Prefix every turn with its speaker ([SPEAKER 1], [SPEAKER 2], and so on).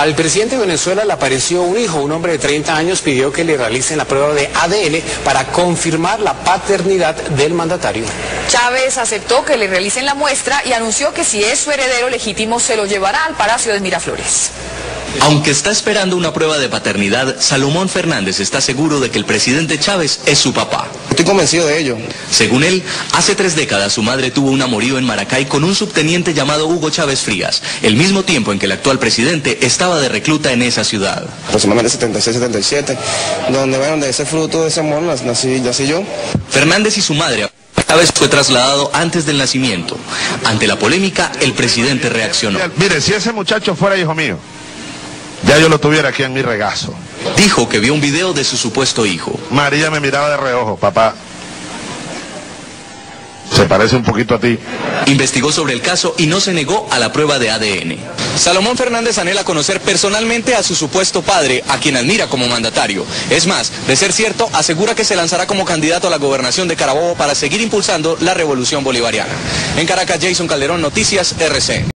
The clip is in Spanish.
[SPEAKER 1] Al presidente de Venezuela le apareció un hijo, un hombre de 30 años pidió que le realicen la prueba de ADN para confirmar la paternidad del mandatario.
[SPEAKER 2] Chávez aceptó que le realicen la muestra y anunció que si es su heredero legítimo se lo llevará al Palacio de Miraflores.
[SPEAKER 3] Aunque está esperando una prueba de paternidad, Salomón Fernández está seguro de que el presidente Chávez es su papá.
[SPEAKER 4] Estoy convencido de ello.
[SPEAKER 3] Según él, hace 3 décadas su madre tuvo un amorío en Maracay con un subteniente llamado Hugo Chávez Frías, el mismo tiempo en que el actual presidente estaba de recluta en esa ciudad.
[SPEAKER 4] Aproximadamente 76, 77, donde ese fruto de ese amor nací yo.
[SPEAKER 3] Fernández y su madre... Chávez fue trasladado antes del nacimiento. Ante la polémica, el presidente reaccionó.
[SPEAKER 5] Mire, si ese muchacho fuera hijo mío, ya yo lo tuviera aquí en mi regazo.
[SPEAKER 3] Dijo que vio un video de su supuesto hijo.
[SPEAKER 5] María me miraba de reojo, papá. Se parece un poquito a ti.
[SPEAKER 3] Investigó sobre el caso y no se negó a la prueba de ADN. Salomón Fernández anhela conocer personalmente a su supuesto padre, a quien admira como mandatario. Es más, de ser cierto, asegura que se lanzará como candidato a la gobernación de Carabobo para seguir impulsando la revolución bolivariana. En Caracas, Jason Calderón, Noticias RCN.